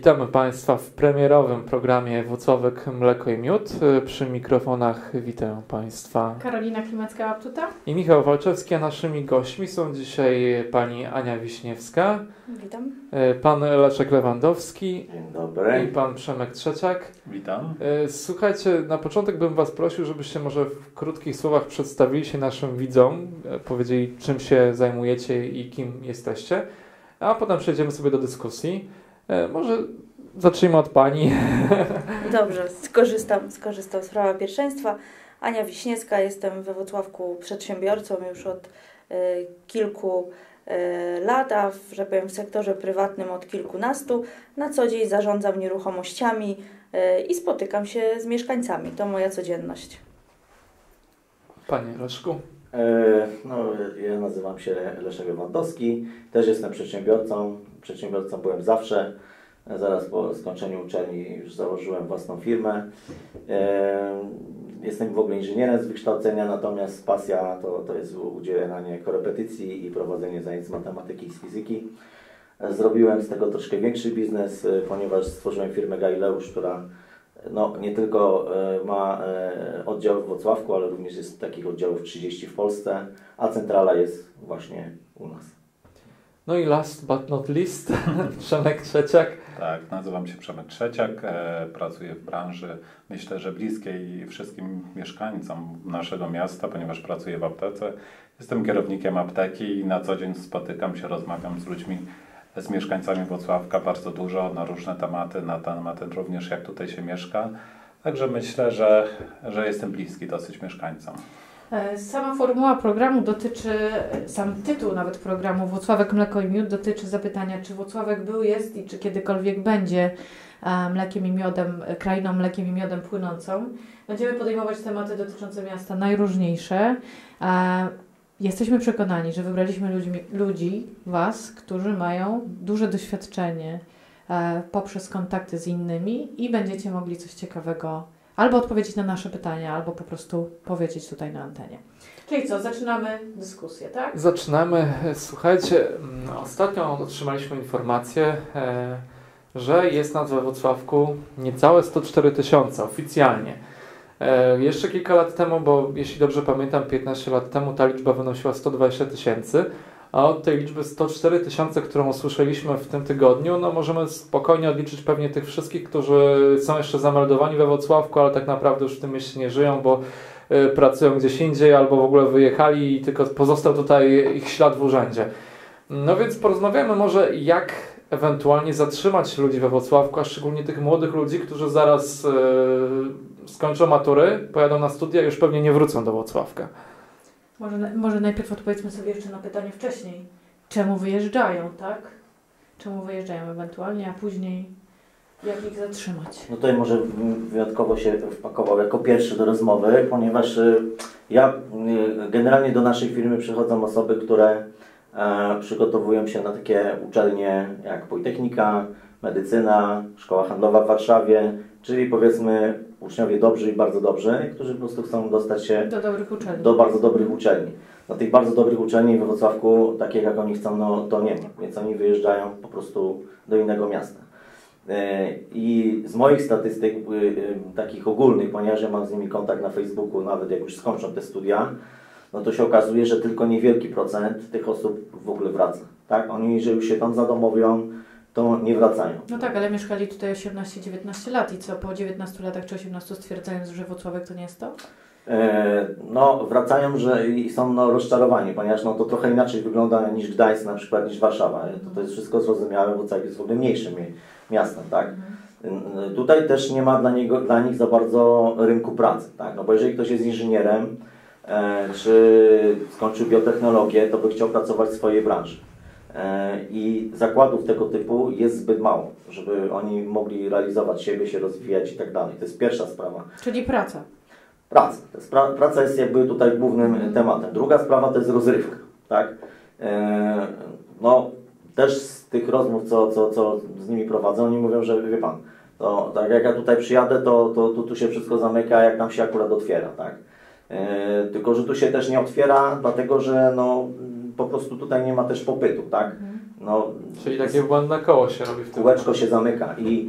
Witamy Państwa w premierowym programie Włocławek Mleko i Miód. Przy mikrofonach witam Państwa Karolina Klimacka-Łaptuta i Michał Walczewski, a naszymi gośćmi są dzisiaj pani Ania Wiśniewska, witam, pan Leszek Lewandowski. Dzień dobry. I pan Przemek Trzeciak. Witam. Słuchajcie, na początek bym Was prosił, żebyście może w krótkich słowach przedstawili się naszym widzom, powiedzieli, czym się zajmujecie i kim jesteście, a potem przejdziemy sobie do dyskusji. Może zacznijmy od pani. Dobrze, skorzystam z prawa pierwszeństwa. Ania Wiśniewska, jestem we Włocławku przedsiębiorcą już od kilku lat, a że powiem w sektorze prywatnym od kilkunastu. Na co dzień zarządzam nieruchomościami i spotykam się z mieszkańcami. To moja codzienność. Panie Leszku. Ja nazywam się Leszek Lewandowski, też jestem przedsiębiorcą. Przedsiębiorcą byłem zawsze. Zaraz po skończeniu uczelni już założyłem własną firmę. Jestem w ogóle inżynierem z wykształcenia, natomiast pasja to jest udzielanie korepetycji i prowadzenie zajęć z matematyki i z fizyki. Zrobiłem z tego troszkę większy biznes, ponieważ stworzyłem firmę Galileusz, która nie tylko ma oddział w Włocławku, ale również jest takich oddziałów 30 w Polsce, a centrala jest właśnie u nas. No i last but not least, Przemek Trzeciak. Tak, nazywam się Przemek Trzeciak, pracuję w branży, myślę, że bliskiej wszystkim mieszkańcom naszego miasta, ponieważ pracuję w aptece. Jestem kierownikiem apteki i na co dzień spotykam się, rozmawiam z ludźmi, z mieszkańcami Włocławka bardzo dużo na różne tematy, na temat również jak tutaj się mieszka. Także myślę, że jestem bliski dosyć mieszkańcom. Sama formuła programu dotyczy, sam tytuł nawet programu Włocławek Mleko i Miód dotyczy zapytania, czy Włocławek był, jest i czy kiedykolwiek będzie mlekiem i miodem, krainą mlekiem i miodem płynącą. Będziemy podejmować tematy dotyczące miasta najróżniejsze. Jesteśmy przekonani, że wybraliśmy Was, którzy mają duże doświadczenie poprzez kontakty z innymi i będziecie mogli coś ciekawego albo odpowiedzieć na nasze pytania, albo po prostu powiedzieć tutaj na antenie. Czyli co, zaczynamy dyskusję, tak? Zaczynamy. Słuchajcie, ostatnio otrzymaliśmy informację, że jest nas we Włocławku niecałe 104 000 oficjalnie. Jeszcze kilka lat temu, bo jeśli dobrze pamiętam, 15 lat temu ta liczba wynosiła 120 000, a od tej liczby 104 000, którą usłyszeliśmy w tym tygodniu, możemy spokojnie odliczyć pewnie tych wszystkich, którzy są jeszcze zameldowani we Włocławku, ale tak naprawdę już w tym mieście nie żyją, bo pracują gdzieś indziej albo w ogóle wyjechali i tylko pozostał tutaj ich ślad w urzędzie. No więc porozmawiamy może, jak ewentualnie zatrzymać ludzi we Włocławku, a szczególnie tych młodych ludzi, którzy zaraz skończą matury, pojadą na studia i już pewnie nie wrócą do Włocławka. Może najpierw odpowiedzmy sobie jeszcze na pytanie wcześniej. Czemu wyjeżdżają, tak? Czemu wyjeżdżają ewentualnie, a później jak ich zatrzymać? No tutaj może wyjątkowo się wpakował jako pierwszy do rozmowy, ponieważ generalnie do naszej firmy przychodzą osoby, które przygotowują się na takie uczelnie jak Politechnika, Medycyna, Szkoła Handlowa w Warszawie, czyli powiedzmy uczniowie dobrzy i bardzo dobrzy, którzy po prostu chcą dostać się do bardzo dobrych uczelni. Na tych bardzo dobrych uczelni we Włocławku, takich jak oni chcą, to nie ma, więc oni wyjeżdżają po prostu do innego miasta. I z moich statystyk takich ogólnych, ponieważ ja mam z nimi kontakt na Facebooku, nawet jak już skończą te studia, no to się okazuje, że tylko niewielki procent tych osób w ogóle wraca. Tak? Oni, że już się tam zadomowią, to nie wracają. No tak, ale mieszkali tutaj 18-19 lat i co, po 19 latach czy 18 stwierdzając, że Włocławek to nie jest to? Wracają, że i są rozczarowani, ponieważ to trochę inaczej wygląda niż Gdańsk na przykład, niż Warszawa. To jest wszystko zrozumiałe, bo Włocławek jest w ogóle mniejszym miastem, tak? Tutaj też nie ma dla nich za bardzo rynku pracy, tak? No bo jeżeli ktoś jest inżynierem, czy skończył biotechnologię, to by chciał pracować w swojej branży. I zakładów tego typu jest zbyt mało, żeby oni mogli realizować siebie, się rozwijać i tak dalej. To jest pierwsza sprawa. Czyli praca. Praca jest jakby tutaj głównym tematem. Druga sprawa to jest rozrywka. Tak? Też z tych rozmów, co z nimi prowadzę, oni mówią, że wie pan, to tak jak ja tutaj przyjadę, to tu się wszystko zamyka, jak nam się akurat otwiera. Tak? Tylko że tu się też nie otwiera, dlatego że po prostu tutaj nie ma też popytu, tak? no, Czyli takie błędne koło się robi w tym. kółeczko się zamyka i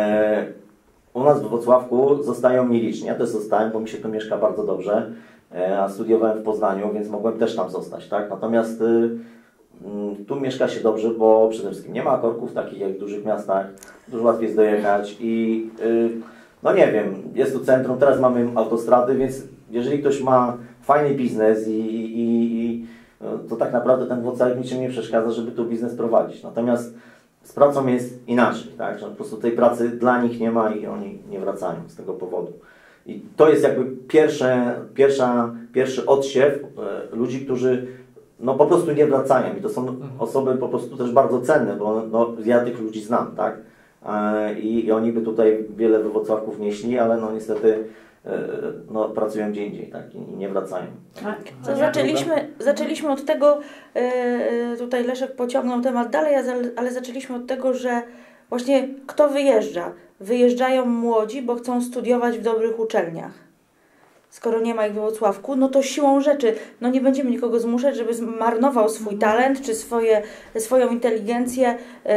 u nas w Wrocławku zostają nieliczni. Ja też zostałem, bo mi się tu mieszka bardzo dobrze, a studiowałem w Poznaniu, więc mogłem też tam zostać, tak? Natomiast tu mieszka się dobrze, bo przede wszystkim nie ma korków takich jak w dużych miastach, dużo łatwiej jest dojechać i no nie wiem, jest tu centrum, teraz mamy autostrady, więc jeżeli ktoś ma fajny biznes to tak naprawdę ten Wrocławek niczym nie przeszkadza, żeby tu biznes prowadzić. Natomiast z pracą jest inaczej, tak? Że po prostu tej pracy dla nich nie ma i oni nie wracają z tego powodu. I to jest jakby pierwszy odsiew ludzi, którzy no po prostu nie wracają. I to są osoby po prostu też bardzo cenne, bo no, ja tych ludzi znam, tak? I oni by tutaj wiele we Wrocławku wnieśli, ale no niestety no, pracują gdzie indziej, tak? I nie wracają. To zaczęliśmy od tego, tutaj Leszek pociągnął temat dalej, ale zaczęliśmy od tego, że właśnie kto wyjeżdża? Wyjeżdżają młodzi, bo chcą studiować w dobrych uczelniach. Skoro nie ma ich we Wrocławku, no to siłą rzeczy, no nie będziemy nikogo zmuszać, żeby zmarnował swój talent czy swoją inteligencję.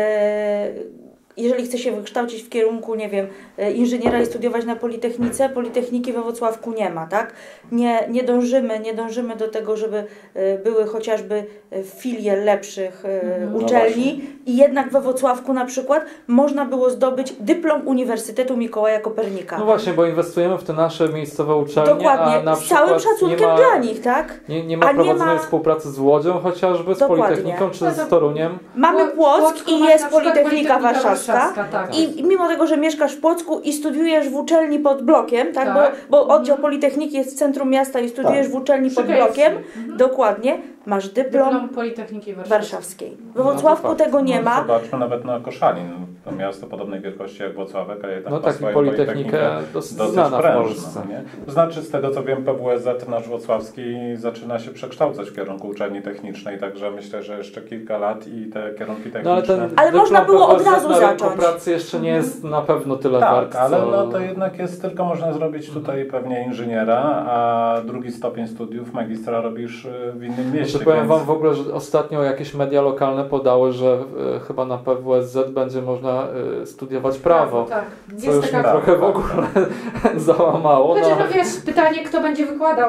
Jeżeli chce się wykształcić w kierunku, nie wiem, inżyniera i studiować na Politechnice, Politechniki we Wrocławku nie ma, tak? Nie dążymy do tego, żeby były chociażby filie lepszych uczelni i jednak we Wrocławku na przykład można było zdobyć dyplom Uniwersytetu Mikołaja Kopernika. No właśnie, bo inwestujemy w te nasze miejscowe uczelnie, Dokładnie, a na z całym szacunkiem dla nich, tak? Nie ma prowadzonej współpracy z Łodzią chociażby, z Politechniką czy z Toruniem. Mamy Płock i jest Politechnika Warszawska. Tak. I mimo tego, że mieszkasz w Płocku i studiujesz w uczelni pod blokiem, tak? Bo oddział Politechniki jest w centrum miasta i studiujesz w uczelni pod blokiem, dokładnie, masz dyplom Politechniki Warszawskiej. We Wrocławku tego nie ma. Zobaczmy nawet na Koszalin, to miasto podobnej wielkości jak Włocławek, a jednak no ma tak, swoją Politechnikę dosyć znana w Polsce. Nie? To znaczy, z tego co wiem, PWSZ nasz włocławski zaczyna się przekształcać w kierunku uczelni technicznej, także myślę, że jeszcze kilka lat i te kierunki techniczne... Ale można było od razu zacząć. Pracy jeszcze nie jest na pewno tyle wart, tak, ale no to jednak jest tylko można zrobić tutaj pewnie inżyniera, a drugi stopień studiów magistra robisz w innym mieście. Powiem Wam w ogóle, że ostatnio jakieś media lokalne podały, że chyba na PWSZ będzie można studiować prawo. Tak, co już mnie trochę w ogóle załamało. Znaczy, no wiesz, pytanie, kto będzie wykładał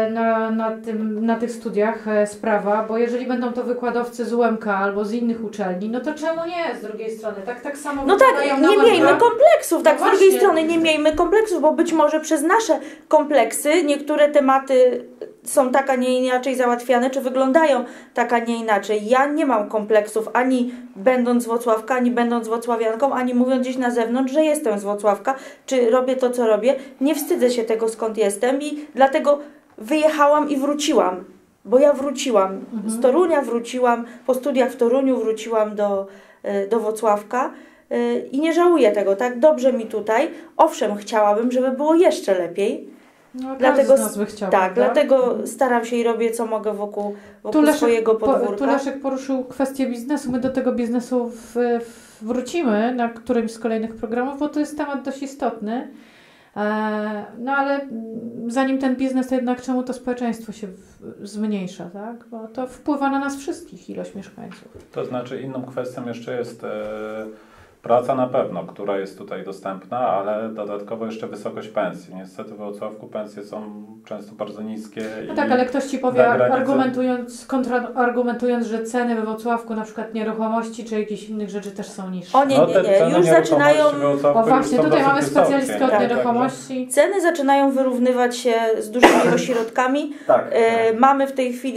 na tych studiach z prawa, bo jeżeli będą to wykładowcy z UMK albo z innych uczelni, no to czemu nie z drugiej strony? Tak samo no tak, nie miejmy kompleksów, tak, z drugiej strony nie miejmy kompleksów, bo być może przez nasze kompleksy niektóre tematy są tak, a nie inaczej załatwiane, czy wyglądają tak, a nie inaczej. Ja nie mam kompleksów, ani będąc z Wrocławka, ani będąc wrocławianką, ani mówiąc gdzieś na zewnątrz, że jestem z Wrocławka, czy robię to, co robię. Nie wstydzę się tego, skąd jestem i dlatego wyjechałam i wróciłam. Bo ja wróciłam. Z Torunia wróciłam, po studiach w Toruniu wróciłam do Wrocławka i nie żałuję tego, tak? Dobrze mi tutaj. Owszem, chciałabym, żeby było jeszcze lepiej. No, dlatego, z nas by chciał, tak, dlatego staram się i robię co mogę wokół swojego podwórka. Tu Leszek poruszył kwestię biznesu. My do tego biznesu wrócimy na którymś z kolejnych programów, bo to jest temat dość istotny. No ale zanim ten biznes, to jednak czemu to społeczeństwo się zmniejsza, tak? Bo to wpływa na nas wszystkich, ilość mieszkańców. To znaczy inną kwestią jeszcze jest praca na pewno, która jest tutaj dostępna, ale dodatkowo jeszcze wysokość pensji. Niestety w Wrocławku pensje są często bardzo niskie. No tak, ale ktoś Ci powie, argumentując, że ceny we Wrocławku, na przykład nieruchomości czy jakichś innych rzeczy też są niższe. O nie, już zaczynają... O właśnie, tutaj mamy specjalistkę od nieruchomości. Ceny zaczynają wyrównywać się z dużymi ośrodkami. Tak. Mamy w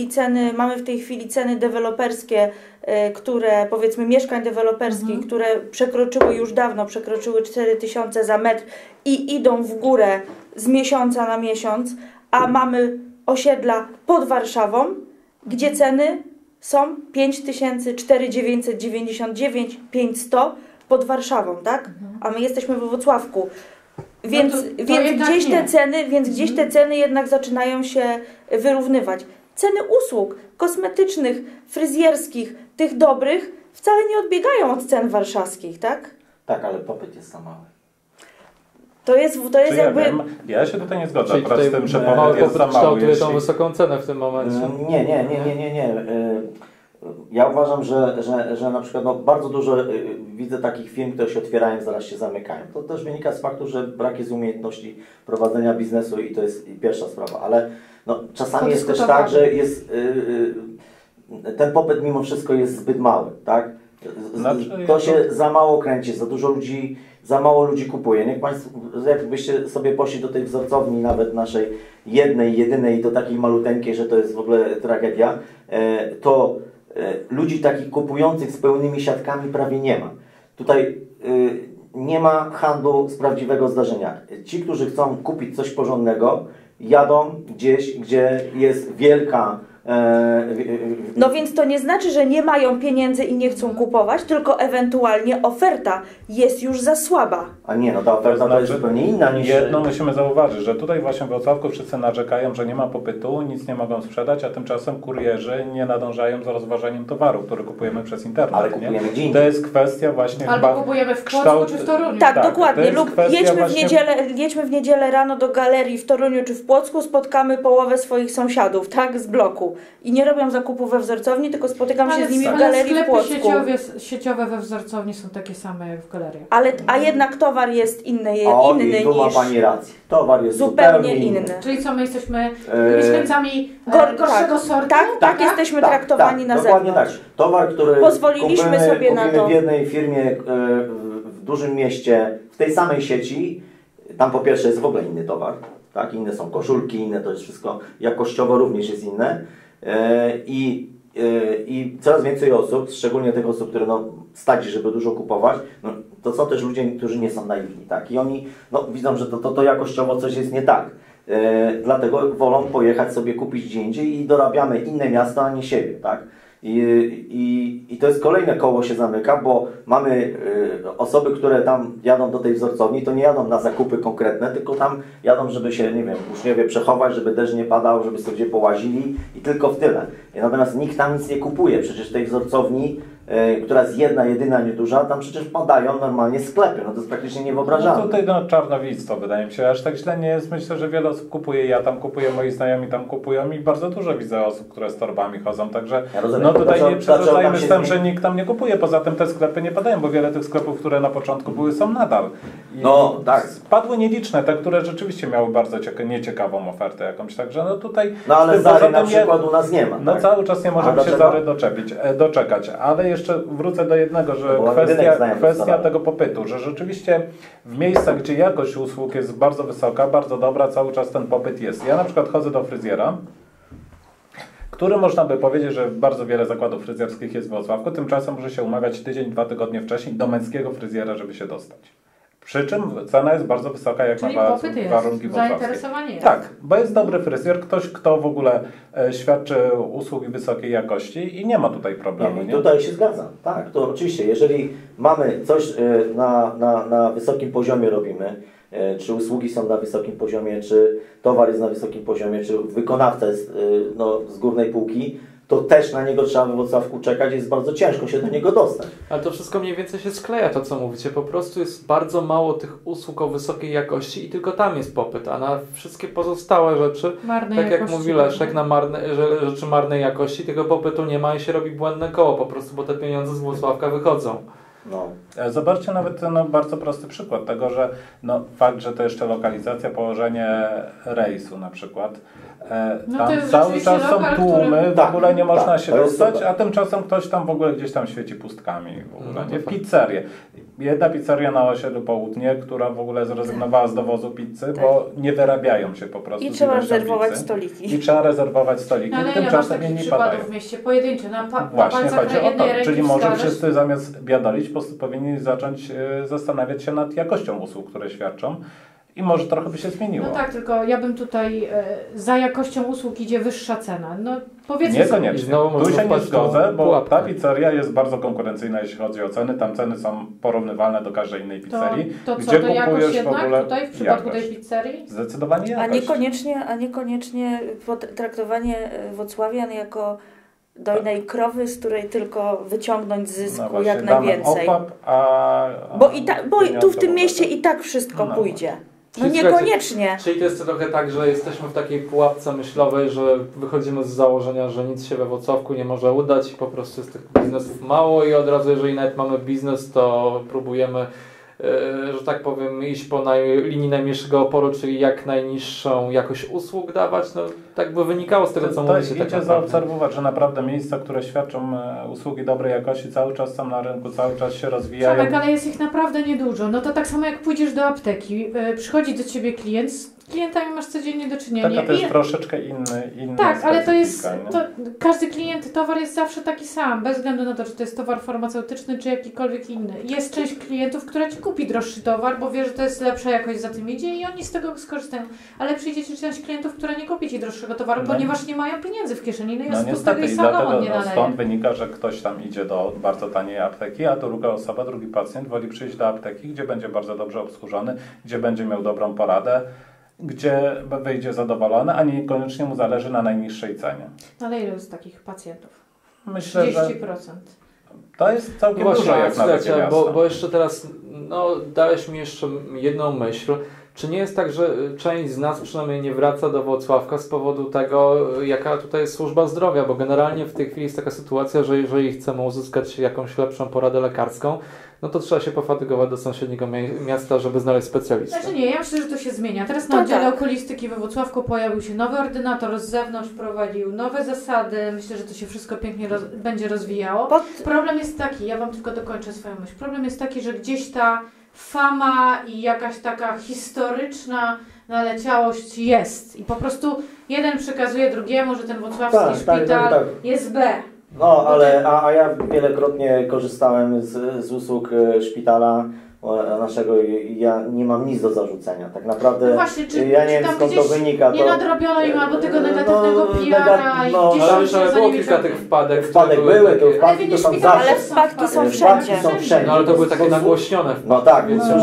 tej chwili ceny deweloperskie, które, powiedzmy, mieszkań deweloperskich, które przekroczyły 4000 za metr i idą w górę z miesiąca na miesiąc, a mamy osiedla pod Warszawą, gdzie ceny są 5000, 4999, 5100 pod Warszawą, tak? A my jesteśmy we Wrocławku. Więc gdzieś te ceny jednak zaczynają się wyrównywać. Ceny usług kosmetycznych, fryzjerskich, tych dobrych, wcale nie odbiegają od cen warszawskich, tak? Tak, ale popyt jest za mały. To jest jakby... Ja się tutaj nie zgodzę akurat z tym, że popyt jest za mały. Kształtuje tą wysoką cenę w tym momencie. Nie. ja uważam, że na przykład bardzo dużo widzę takich firm, które się otwierają, zaraz się zamykają. To też wynika z faktu, że brak jest umiejętności prowadzenia biznesu i to jest pierwsza sprawa, ale czasami jest też tak, że jest, ten popyt mimo wszystko jest zbyt mały, tak? To się za mało kręci, za mało ludzi kupuje. Niech Państwo, jakbyście sobie poszli do tej wzorcowni, nawet naszej jedynej, do takiej maluteńkiej, że to jest w ogóle tragedia, to ludzi takich kupujących z pełnymi siatkami prawie nie ma. Tutaj nie ma handlu z prawdziwego zdarzenia. Ci, którzy chcą kupić coś porządnego, jadą gdzieś, gdzie jest wielka... No więc to nie znaczy, że nie mają pieniędzy i nie chcą kupować, tylko ewentualnie oferta jest już za słaba. A nie, ta oferta to jest zupełnie inna niż... Jedno musimy zauważyć, że tutaj właśnie w Wrocławku wszyscy narzekają, że nie ma popytu, nic nie mogą sprzedać, a tymczasem kurierzy nie nadążają za rozważaniem towaru, który kupujemy przez internet. Ale kupujemy gdzie indziej. To jest kwestia właśnie... Albo kupujemy w Płocku czy w Toruniu. Tak, dokładnie. Lub jedźmy w niedzielę rano do galerii w Toruniu czy w Płocku, spotkamy połowę swoich sąsiadów, tak, z bloku. I nie robią zakupów we wzorcowni, tylko spotykam się z nimi w galerii w Płocku. Sieciowe we wzorcowni są takie same jak w galeriach. A jednak towar jest inny i tu ma Pani rację. Towar jest zupełnie inny. Czyli co, my jesteśmy mieszkańcami gorszego sortu? Tak, jesteśmy traktowani na zewnątrz. Dokładnie tak. Towar, który pozwoliliśmy sobie na to w jednej firmie w dużym mieście, w tej samej sieci, tam po pierwsze jest w ogóle inny towar. Tak? Inne są koszulki, inne to jest wszystko, jakościowo również jest inne. I coraz więcej osób, szczególnie tych osób, które stać, żeby dużo kupować, to są też ludzie, którzy nie są naiwni, tak? I oni widzą, że to jakościowo coś jest nie tak. Dlatego wolą pojechać sobie kupić gdzie indziej i dorabiamy inne miasta, a nie siebie, tak? I to jest kolejne koło się zamyka, bo mamy osoby, które tam jadą do tej wzorcowni, to nie jadą na zakupy konkretne, tylko tam jadą, żeby się, nie wiem, uczniowie przechować, żeby deszcz nie padał, żeby sobie połazili i tylko w tyle. Natomiast nikt tam nic nie kupuje. Przecież w tej wzorcowni, która jest jedna, jedyna, nieduża, tam przecież padają normalnie sklepy. To jest praktycznie niewyobrażalne. Tutaj czarnowictwo, wydaje mi się, aż tak źle nie jest. Myślę, że wiele osób kupuje, ja tam kupuję, moi znajomi tam kupują i bardzo dużo widzę osób, które z torbami chodzą, także ja tutaj nie przesadzajmy z tym, że nikt tam nie kupuje. Poza tym te sklepy nie padają, bo wiele tych sklepów, które na początku były, są nadal. I tak. Padły nieliczne, te, które rzeczywiście miały bardzo nieciekawą ofertę jakąś, także tutaj... ale Zary na przykład u nas nie ma. Tak? Cały czas nie możemy się Zary doczekać, ale jeszcze wrócę do jednego, że kwestia tego popytu, że rzeczywiście w miejscach, gdzie jakość usług jest bardzo wysoka, bardzo dobra, cały czas ten popyt jest. Ja na przykład chodzę do fryzjera, który można by powiedzieć, że bardzo wiele zakładów fryzjerskich jest w Wrocławku, tymczasem może się umawiać tydzień, 2 tygodnie wcześniej do męskiego fryzjera, żeby się dostać. Przy czym cena jest bardzo wysoka jak czyli na wrocławskie. warunki Zainteresowanie jest. Tak, bo jest dobry fryzjer, ktoś, kto w ogóle świadczy usługi wysokiej jakości i nie ma tutaj problemu. Nie? Tutaj się zgadzam. Tak, to oczywiście, jeżeli mamy coś na wysokim poziomie robimy, czy usługi są na wysokim poziomie, czy towar jest na wysokim poziomie, czy wykonawca jest z górnej półki, to też na niego trzeba we Wrocławku czekać, jest bardzo ciężko się do niego dostać. Ale to wszystko mniej więcej się skleja, to co mówicie. Po prostu jest bardzo mało tych usług o wysokiej jakości i tylko tam jest popyt, a na wszystkie pozostałe rzeczy, tak jak mówi Leszek, na rzeczy marnej jakości, tego popytu nie ma i się robi błędne koło po prostu, bo te pieniądze z Wrocławka wychodzą. Zobaczcie nawet bardzo prosty przykład tego, że fakt, że to jeszcze lokalizacja, położenie rejsu na przykład. Tam cały czas są tłumy, w ogóle nie można się dostać, a tymczasem ktoś tam w ogóle gdzieś tam świeci pustkami. W ogóle, nie? Pizzerie. Jedna pizzeria na osiedlu Południe, która w ogóle zrezygnowała z dowozu pizzy, bo nie wyrabiają się po prostu. I trzeba rezerwować stoliki. I trzeba rezerwować stoliki. Ale tymczasem ja nie padają. w mieście pojedyncze, Właśnie chodzi o to. Czyli może wszyscy zamiast biadolić, powinni zacząć zastanawiać się nad jakością usług, które świadczą. I może trochę by się zmieniło. No tak, tylko ja bym tutaj za jakością usług idzie wyższa cena. Powiedzmy niekoniecznie. Tu się nie zgodzę, bo ta pizzeria jest bardzo konkurencyjna, jeśli chodzi o ceny. Tam ceny są porównywalne do każdej innej pizzerii. To gdzie co, to jakość jednak w ogóle tutaj w przypadku tej pizzerii? Zdecydowanie jakość. A niekoniecznie traktowanie włocławian jako dojnej krowy, z której tylko wyciągnąć zysku jak najwięcej. Okład, bo tu w tym mieście i tak wszystko pójdzie. No niekoniecznie. Czyli to jest trochę tak, że jesteśmy w takiej pułapce myślowej, że wychodzimy z założenia, że nic się we Włocławku nie może udać i po prostu jest tych biznesów mało i od razu, jeżeli nawet mamy biznes, to próbujemy, że tak powiem, iść po linii najmniejszego oporu, czyli jak najniższą jakość usług dawać. No, tak by wynikało z tego, co mówicie. To idzie zaobserwować, że naprawdę miejsca, które świadczą usługi dobrej jakości, cały czas są na rynku, cały czas się rozwijają. Przemek, ale jest ich naprawdę niedużo. No to tak samo jak pójdziesz do apteki, przychodzi do ciebie klient, z klientami masz codziennie do czynienia. Tak, to jest troszeczkę inny Tak, ale to jest, nie? każdy klient, towar jest zawsze taki sam, bez względu na to, czy to jest towar farmaceutyczny, czy jakikolwiek inny. Jest część klientów, która ci kupi droższy towar, bo wie, że to jest lepsza jakość za tym idzie i oni z tego skorzystają. Ale przyjdzie ci część klientów, która nie kupi ci droższego towaru, ponieważ nie mają pieniędzy w kieszeni, no jest pustego i salomon nie naleje. Stąd wynika, że ktoś tam idzie do bardzo taniej apteki, a druga osoba, drugi pacjent woli przyjść do apteki, gdzie będzie bardzo dobrze obsłużony, gdzie będzie miał dobrą poradę, gdzie wyjdzie zadowolony, a niekoniecznie mu zależy na najniższej cenie. No ale ile jest takich pacjentów? Myślę, 30%. że to jest całkiem dużo jak na takie miasto. Bo jeszcze teraz, dałeś mi jeszcze jedną myśl. Czy nie jest tak, że część z nas przynajmniej nie wraca do Włocławka z powodu tego, jaka tutaj jest służba zdrowia? Bo generalnie w tej chwili jest taka sytuacja, że jeżeli chcemy uzyskać jakąś lepszą poradę lekarską, no to trzeba się pofatygować do sąsiedniego miasta, żeby znaleźć specjalistę. Znaczy nie, ja myślę, że to się zmienia. Teraz na oddziale okulistyki we Włocławku pojawił się nowy ordynator, z zewnątrz prowadził nowe zasady. Myślę, że to się wszystko pięknie będzie rozwijało. Problem jest taki, ja Wam tylko dokończę swoją myśl. Problem jest taki, że gdzieś ta fama i jakaś taka historyczna naleciałość jest. I po prostu jeden przekazuje drugiemu, że ten włocławski szpital jest B. No, ale a ja wielokrotnie korzystałem z usług szpitala naszego i ja nie mam nic do zarzucenia. Tak naprawdę no właśnie, ja nie wiem, skąd to wynika. Nie nadrobiono im albo tego negatywnego PR-a i gdzieś ale było kilka tych wpadek. Wpadek były, to wpadki to są zawsze. Ale wpadki są wszędzie. No ale to były takie nagłośnione. No tak, więc już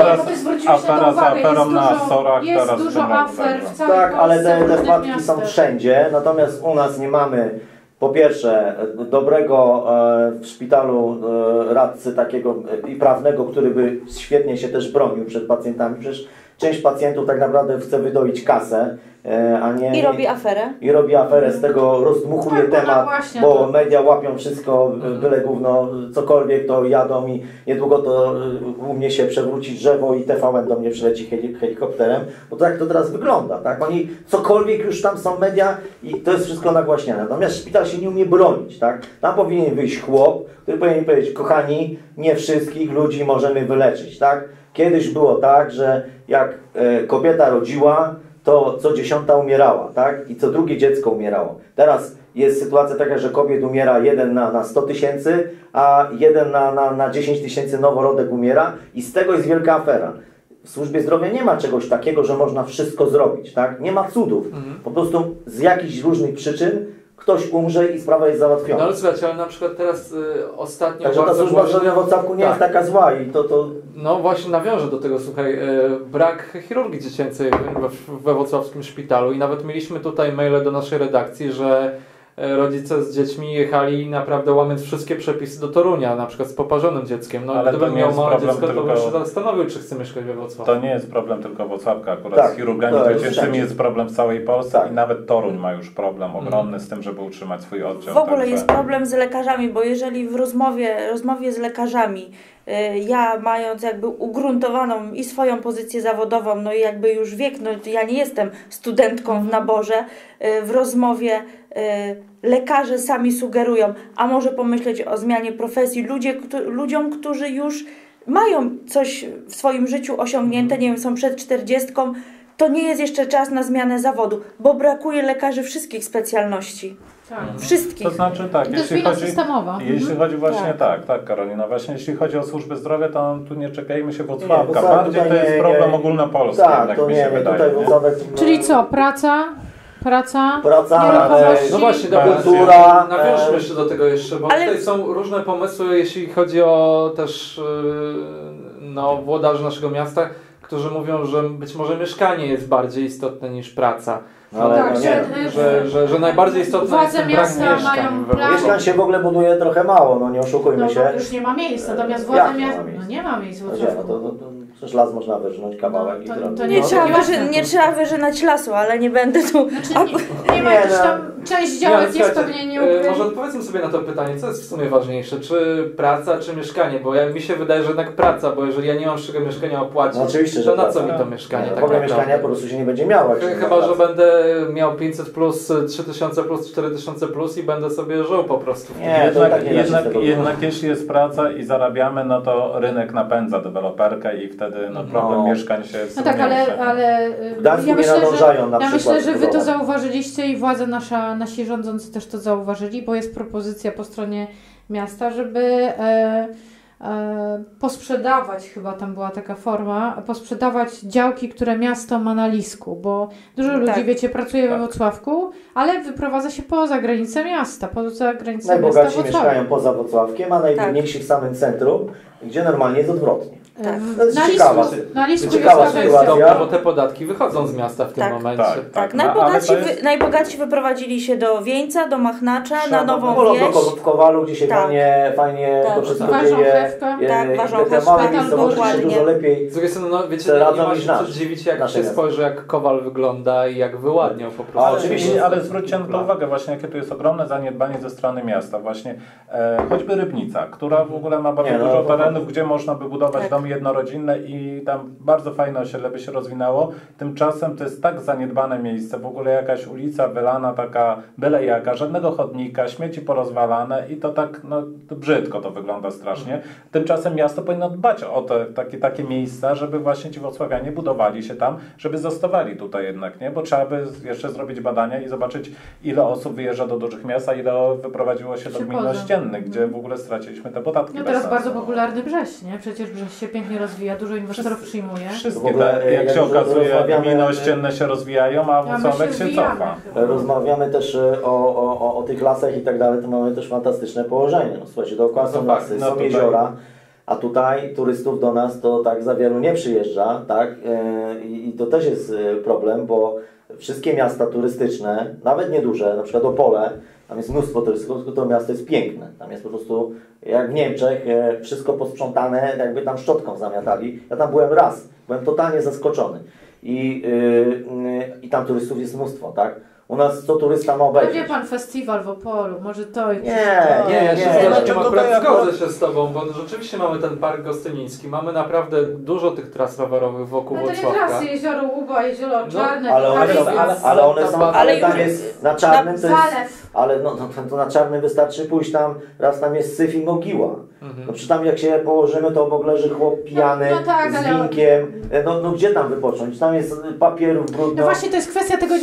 afera za aferą na SOR-ach. Jest dużo afer w całej tak, ale te wpadki miastach. są wszędzie, natomiast u nas nie mamy po pierwsze dobrego w szpitalu radcy takiego i prawnego, który by świetnie się też bronił przed pacjentami. Przecież część pacjentów tak naprawdę chce wydoić kasę, a nie... I robi aferę. I robi aferę, z tego rozdmuchuje temat, bo media łapią wszystko, byle gówno, cokolwiek to jadą i niedługo to u mnie się przewróci drzewo i TVN do mnie przyleci helikopterem, bo tak to teraz wygląda, tak? Oni cokolwiek już tam są media i to jest wszystko nagłaśniane. Natomiast szpital się nie umie bronić, tak? Tam powinien wyjść chłop, który powinien powiedzieć, kochani, nie wszystkich ludzi możemy wyleczyć, tak? Kiedyś było tak, że jak kobieta rodziła, to co 10. umierała, tak? I co drugie dziecko umierało. Teraz jest sytuacja taka, że kobiet umiera 1 na 100 tysięcy, a 1 na 10 tysięcy noworodek umiera i z tego jest wielka afera. W służbie zdrowia nie ma czegoś takiego, że można wszystko zrobić, tak? Nie ma cudów. Po prostu z jakichś różnych przyczyn ktoś umrze i sprawa jest załatwiona. No ale słuchajcie, ale na przykład teraz ostatnio... Także ta służba zdrowia w Włocławku nie jest taka zła i to... No właśnie nawiążę do tego, słuchaj, brak chirurgii dziecięcej we włocławskim szpitalu i nawet mieliśmy tutaj maile do naszej redakcji, że rodzice z dziećmi jechali naprawdę łamiąc wszystkie przepisy do Torunia, na przykład z poparzonym dzieckiem. No ale gdybym miał małe dziecko, to bym się zastanowił, czy chcę mieszkać we Włocławku. To nie jest problem tylko Włocławka, akurat z chirurgami dziecięcymi jest problem w całej Polsce i nawet Toruń ma już problem ogromny z tym, żeby utrzymać swój oddział. W ogóle jest problem z lekarzami, bo jeżeli w rozmowie z lekarzami ja mając jakby ugruntowaną i swoją pozycję zawodową, no i jakby już wiek, no ja nie jestem studentką w naborze, w rozmowie lekarze sami sugerują, a może pomyśleć o zmianie profesji, ludziom, którzy już mają coś w swoim życiu osiągnięte, nie wiem, są przed 40, to nie jest jeszcze czas na zmianę zawodu, bo brakuje lekarzy wszystkich specjalności. Tak. Wszystkich. To znaczy tak, jeśli chodzi właśnie tak Karolina, właśnie jeśli chodzi o służbę zdrowia, to tu nie czepiajmy się Włocławka, bardziej to jest problem ogólnopolski, tak, to nie, tutaj Włocławek... Czyli co, praca, no właśnie, kultura. Nawiążmy jeszcze do tego jeszcze, bo tutaj są różne pomysły, jeśli chodzi o też włodarzy naszego miasta, którzy mówią, że być może mieszkanie jest bardziej istotne niż praca. Ale tak, że najbardziej istotne jest ten brak mieszkań. Mieszkań się w ogóle buduje trochę mało, no nie oszukujmy się. Już nie ma miejsc, natomiast władze miasta... No nie ma miejsc w Włocławku. Przecież las można wyrżnąć kawałek i to zrobić. Nie trzeba wyrzynać lasu, ale nie będę tu... Znaczy, nie ma jakiś tam, część działek jest pewnie nieukryta. Może odpowiedzmy sobie na to pytanie, co jest w sumie ważniejsze, czy praca, czy mieszkanie, bo mi się wydaje, że jednak praca, bo jeżeli ja nie mam z czego mieszkania opłacić, No oczywiście, to że na co praca. mi to mieszkanie tak w ogóle naprawdę? mieszkania po prostu się nie będzie miało. jak się nie Chyba, ma że pracy. będę miał 500 plus, 3000 plus, 4000 plus i będę sobie żył po prostu. Nie, to tak nie da się z tego Jednak jeśli jest praca i zarabiamy, no to rynek napędza deweloperkę i wtedy problem mieszkań się No tak, ale W Gdańsku nie nadążają na ja przykład myślę, że wy to budować. zauważyliście i władze nasi rządzący też to zauważyli, bo jest propozycja po stronie miasta, żeby posprzedawać, chyba tam była taka forma, posprzedawać działki, które miasto ma na Lisku, bo dużo ludzi, wiecie, pracuje we Włocławku, ale wyprowadza się poza granice miasta, poza granice miasta Najbogatsi Włocławia. mieszkają poza Włocławkiem, a najbiedniejsi w samym centrum, gdzie normalnie jest odwrotnie. Tak. To jest Na ciekawa. Lisku ciekawa jest jest sytuacja. dobre, bo te podatki wychodzą z miasta w tym Tak. momencie. Tak, no, ale to jest... najbogatsi wyprowadzili się do Wieńca, do Machnacza, na Nową Wolą Wieś. w Kowalu, gdzie się Tak. fajnie Tak. to wszystko Ważą dzieje. chlewkę. Tak, ważą Te chlewkę, małe tam miejscowości się dokładnie. dużo lepiej. Z drugiej strony, no wiecie, Te nie radzą ma niż się nasz. co dziwić, jak Nasze się miasto. spojrzy, jak Kowal wygląda i jak wyładniał po prostu. A, oczywiście. Ale zwróćcie na to uwagę właśnie, jakie tu jest ogromne zaniedbanie ze strony miasta. Właśnie choćby Rybnica, która w ogóle ma bardzo dużo terenów, gdzie można by budować domy jednorodzinne i tam bardzo fajne osiedle by się rozwinęło. Tymczasem to jest tak zaniedbane miejsce, w ogóle jakaś ulica wylana taka byle jaka, żadnego chodnika, śmieci porozwalane i to tak, no to brzydko to wygląda strasznie. Tymczasem miasto powinno dbać o te takie miejsca, żeby właśnie ci włocławianie budowali się tam, żeby zostawali tutaj jednak, nie? Bo trzeba by jeszcze zrobić badania i zobaczyć, ile osób wyjeżdża do dużych miast, a ile wyprowadziło się do gmin ościennych, gdzie w ogóle straciliśmy te podatki. No bez teraz sensu. bardzo popularny Brześć, nie? Przecież Brześć się pięknie rozwija, dużo inwestorów przyjmuje. Wszystkie, W ogóle, jak się okazuje, rozmawiamy- gminy ościenne się rozwijają, a my Włocławek się rozwijamy cofa. chyba. Rozmawiamy też o tych lasach i tak dalej, to mamy też fantastyczne położenie. No, słuchajcie, dookoła są lasy, no są tutaj- jeziora, a tutaj turystów do nas to tak za wielu nie przyjeżdża, tak? I to też jest problem, bo wszystkie miasta turystyczne, nawet nieduże, na przykład Opole, tam jest mnóstwo turystów, tylko to miasto jest piękne. Tam jest po prostu, jak w Niemczech, wszystko posprzątane, jakby tam szczotką zamiatali. Ja tam byłem raz, byłem totalnie zaskoczony. I tam turystów jest mnóstwo, tak? U nas co turysta ma Ale obejrzeć? wie pan, festiwal w Opolu, może to... Nie, Nie, ja się nie, z no Leszkiem to akurat tutaj zgodzę akurat- się z Tobą, bo rzeczywiście mamy ten park gostyniński, mamy naprawdę dużo tych tras rowerowych wokół No to nie Włocławka. trasy, jezioro Łuba, jezioro Czarne, ale one są, Ale tam już- jest na czarnym, to jest, Zalew. ale to na czarnym wystarczy pójść tam, raz tam jest syf i mogiła. No przy tam jak się położymy, to obok leży chłop pijany, No tak, z ale- winkiem, no gdzie tam wypocząć? Tam jest papierów brudno. No właśnie, to jest kwestia tego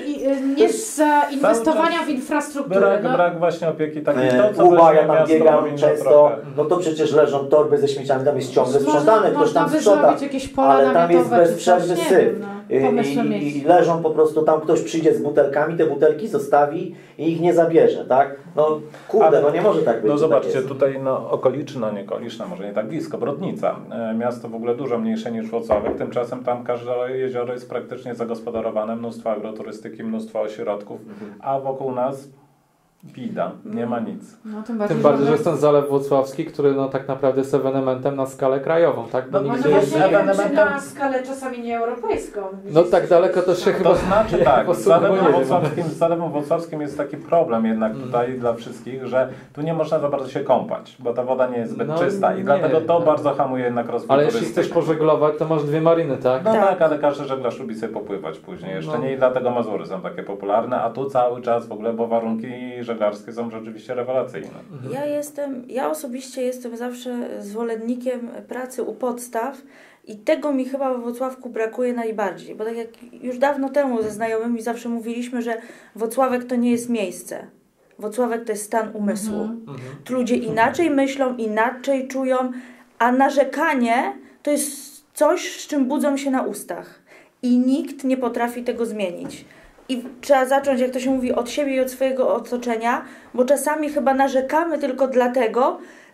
zainwestowania w infrastrukturę. Brak właśnie opieki takiej. Łuba, ja tam miasto biegam powinno często, trochę- no to przecież leżą torby ze śmieciami, tam jest ciągle sprzątane, ktoś Można tam by sprząta. zrobić jakieś pola Ale tam jest namiotowe bez czy przerwy coś, nie syf. wiem, no, pomysły mieć. I leżą po prostu, tam ktoś przyjdzie z butelkami, te butelki zostawi i ich nie zabierze, tak? No kurde, no nie może tak być. No że zobaczcie, tak jest. tutaj okoliczne, nie okoliczne, może nie tak blisko, Brodnica. Miasto w ogóle dużo mniejsze niż Włocławek, tymczasem tam każde jezioro jest praktycznie zagospodarowane, mnóstwo agroturystyki, mnóstwo ośrodków, a wokół nas bida, nie ma nic. No, tym bardziej, Tym bardziej, że jest ten Zalew Włocławski, który no tak naprawdę jest ewenementem na skalę krajową, tak? Bo No, nigdzie no jest właśnie, nie wiem, czy ewenementem- na skalę czasami nie europejską. No tak daleko to się chyba... To znaczy tak, z posługuję, Zalewem Włocławskim jest taki problem jednak tutaj dla wszystkich, że tu nie można za bardzo się kąpać, bo ta woda nie jest zbyt No, czysta i nie, dlatego to no. bardzo hamuje jednak rozwój Ale jeśli turystyki. chcesz pożeglować, to masz 2 mariny, tak? No Tak. tak, ale każdy żeglarz lubi sobie popływać później. Jeszcze No. nie i dlatego Mazury są takie popularne, a tu cały czas w ogóle, bo warunki żeglarskie są rzeczywiście rewelacyjne. Ja osobiście jestem zawsze zwolennikiem pracy u podstaw i tego mi chyba we Włocławku brakuje najbardziej, bo tak jak już dawno temu ze znajomymi zawsze mówiliśmy, że Włocławek to nie jest miejsce. Włocławek to jest stan umysłu. Tu ludzie inaczej myślą, inaczej czują, a narzekanie to jest coś, z czym budzą się na ustach i nikt nie potrafi tego zmienić. I trzeba zacząć, jak to się mówi, od siebie i od swojego otoczenia, bo czasami chyba narzekamy tylko dlatego,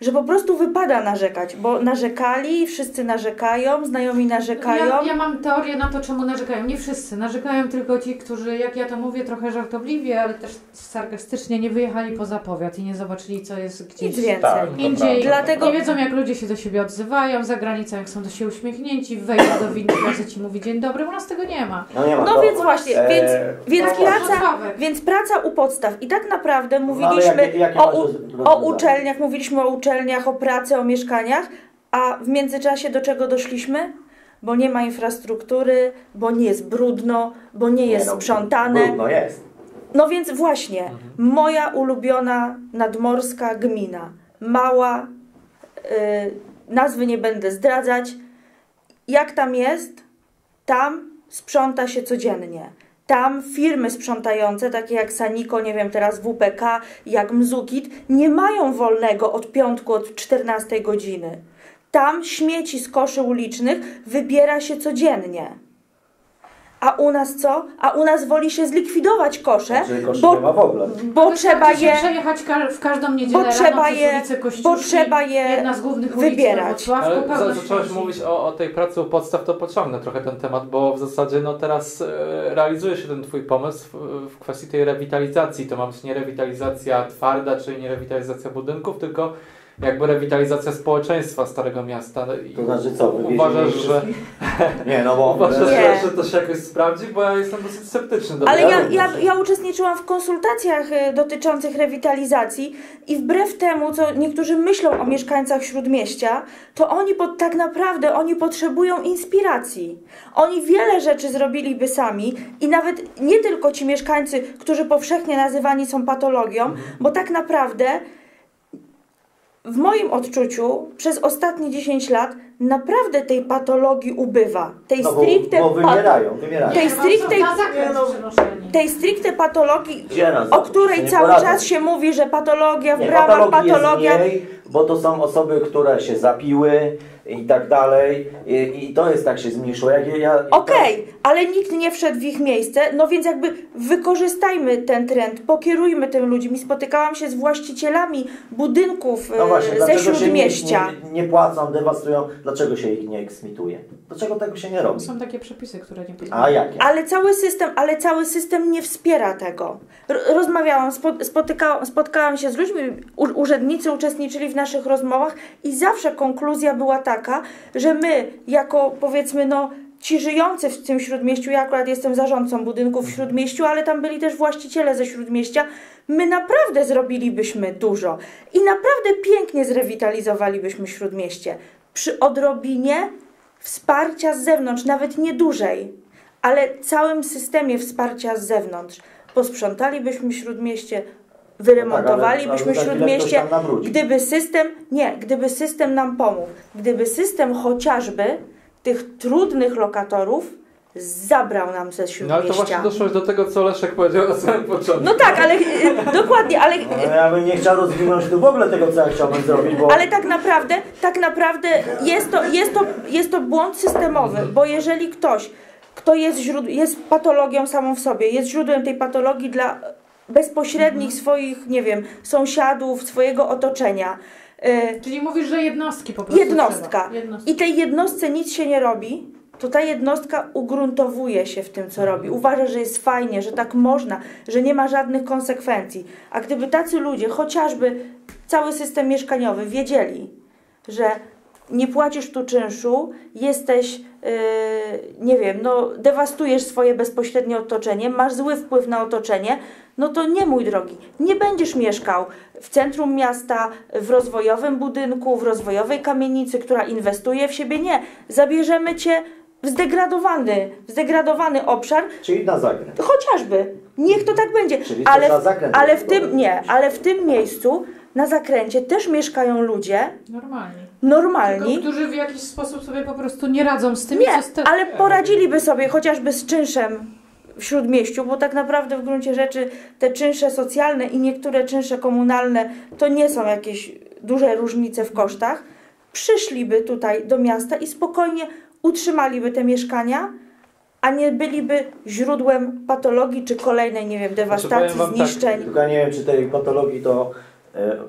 że po prostu wypada narzekać, bo narzekali, wszyscy narzekają, znajomi narzekają. Ja mam teorię na to, czemu narzekają. Nie wszyscy. Narzekają tylko ci, którzy, jak ja to mówię, trochę żartobliwie, ale też sarkastycznie, nie wyjechali poza powiat i nie zobaczyli, co jest gdzieś Nic więcej. Tak, indziej. Dlatego- Nie wiedzą, jak ludzie się do siebie odzywają za granicą, jak są do siebie uśmiechnięci, wejdą do windy, każdy ci mówi dzień dobry, u nas tego nie ma. No nie ma. No to- więc właśnie, więc no Wrocławek. Więc praca u podstaw. I tak naprawdę ale mówiliśmy jakie o masz o uczelniach, mówiliśmy o uczelniach, o pracy, o mieszkaniach, a w międzyczasie do czego doszliśmy? Bo nie ma infrastruktury, bo nie jest brudno, bo nie jest sprzątane. Brudno jest. No więc właśnie, moja ulubiona nadmorska gmina, mała, nazwy nie będę zdradzać. Jak tam jest? Tam sprząta się codziennie. Tam firmy sprzątające, takie jak Saniko, nie wiem, teraz WPK, jak Mzukit, nie mają wolnego od piątku, od 14 godziny. Tam śmieci z koszy ulicznych wybiera się codziennie. A u nas co? A u nas woli się zlikwidować kosze, Czyli koszy nie ma w ogóle. bo trzeba je... przejechać w każdą niedzielę Bo trzeba rano je- przez ulicę Kościuszki, bo trzeba je jedna z głównych ulic wybierać. we Wrocławku, Ale pełno zaczęłaś śmieci. mówić o tej pracy u podstaw, to pociągnę trochę ten temat, bo w zasadzie no teraz realizuje się ten Twój pomysł w kwestii tej rewitalizacji. To ma być nie rewitalizacja twarda, czyli nie rewitalizacja budynków, tylko jakby rewitalizacja społeczeństwa Starego Miasta. I To znaczy co? uważasz, że... Nie, no bo... Uważasz, Nie. że to się jakoś sprawdzi? Bo ja jestem dosyć sceptyczny. Do Ale tego. ja uczestniczyłam w konsultacjach dotyczących rewitalizacji i wbrew temu, co niektórzy myślą o mieszkańcach Śródmieścia, to oni tak naprawdę oni potrzebują inspiracji. Oni wiele rzeczy zrobiliby sami i nawet nie tylko ci mieszkańcy, którzy powszechnie nazywani są patologią, bo tak naprawdę w moim odczuciu przez ostatnie 10 lat naprawdę tej patologii ubywa. Tej No stricte bo wymierają. tej stricte Na zakręt przenoszeni. tej stricte patologii, Gdzie nas o której nie cały poradzą. czas się mówi, że patologia w Nie, ramach patologii jest mniej, bo to są osoby, które się zapiły i tak dalej i to jest tak się zmniejszyło. Okej, ale nikt nie wszedł w ich miejsce, no więc jakby wykorzystajmy ten trend, pokierujmy tym ludźmi. Spotykałam się z właścicielami budynków No właśnie, ze dlaczego się Śródmieścia. nie płacą, dewastują, dlaczego się ich nie eksmituje? Dlaczego tego się nie robi? Są takie przepisy, które nie pozwalają. A jakie? Ale cały system nie wspiera tego. Rozmawiałam, spotkałam się z ludźmi, urzędnicy uczestniczyli w naszych rozmowach i zawsze konkluzja była taka, że my jako powiedzmy ci żyjący w tym Śródmieściu, ja akurat jestem zarządcą budynków w Śródmieściu, ale tam byli też właściciele ze Śródmieścia, my naprawdę zrobilibyśmy dużo i naprawdę pięknie zrewitalizowalibyśmy Śródmieście przy odrobinie wsparcia z zewnątrz, nawet nie dużej, ale całym systemie wsparcia z zewnątrz. Posprzątalibyśmy Śródmieście, wyremontowalibyśmy Śródmieście, gdyby system nam pomógł, gdyby system chociażby tych trudnych lokatorów zabrał nam ze No Śródmieścia. ale to właśnie doszłoś do tego, co Leszek powiedział na samym początku. No tak, ale dokładnie, ale... No, ja bym nie chciał rozwinąć tu w ogóle tego, co ja chciałbym zrobić, bo... Ale tak naprawdę jest to błąd systemowy, bo jeżeli ktoś, kto jest patologią samą w sobie, jest źródłem tej patologii dla bezpośrednich swoich, nie wiem, sąsiadów, swojego otoczenia. Czyli mówisz, że jednostki po prostu Jednostka. trzeba. I tej jednostce nic się nie robi, to ta jednostka ugruntowuje się w tym, co robi. Uważa, że jest fajnie, że tak można, że nie ma żadnych konsekwencji. A gdyby tacy ludzie, chociażby cały system mieszkaniowy, wiedzieli, że nie płacisz tu czynszu, jesteś, nie wiem, dewastujesz swoje bezpośrednie otoczenie, masz zły wpływ na otoczenie, no to nie, mój drogi, nie będziesz mieszkał w centrum miasta, w rozwojowym budynku, w rozwojowej kamienicy, która inwestuje w siebie, nie. Zabierzemy cię w zdegradowany obszar. Czyli na zakręt. Chociażby. Niech to tak będzie. Czyli też na zakręt Ale w tym miejscu, na zakręcie też mieszkają ludzie normalni. Tylko, którzy w jakiś sposób sobie po prostu nie radzą z tym. Ale poradziliby sobie chociażby z czynszem w Śródmieściu, bo tak naprawdę w gruncie rzeczy te czynsze socjalne i niektóre czynsze komunalne to nie są jakieś duże różnice w kosztach. Przyszliby tutaj do miasta i spokojnie utrzymaliby te mieszkania, a nie byliby źródłem patologii czy kolejnej, nie wiem, dewastacji, powiem wam zniszczeń. Tylko ja nie wiem, czy tej patologii to